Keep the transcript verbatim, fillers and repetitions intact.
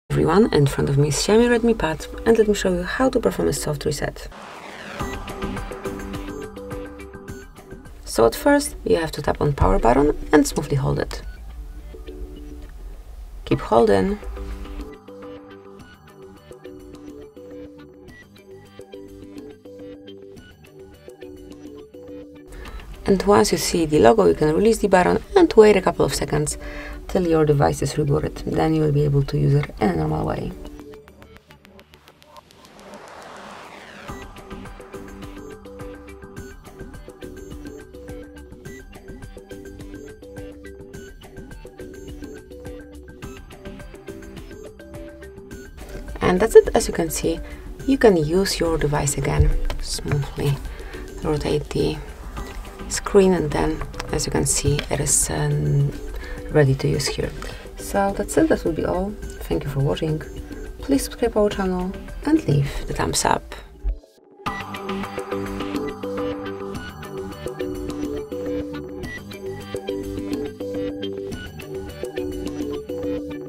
Everyone, in front of me is XIAOMI Redmi Pad, and let me show you how to perform a soft reset. So at first you have to tap on power button and smoothly hold it. Keep holding. And once you see the logo, you can release the button and wait a couple of seconds till your device is rebooted. Then you will be able to use it in a normal way. And that's it. As you can see, you can use your device again. Smoothly rotate the screen, and then, as you can see, it is um, ready to use here. So that's it. That will be all. Thank you for watching. Please subscribe our channel and leave the thumbs up.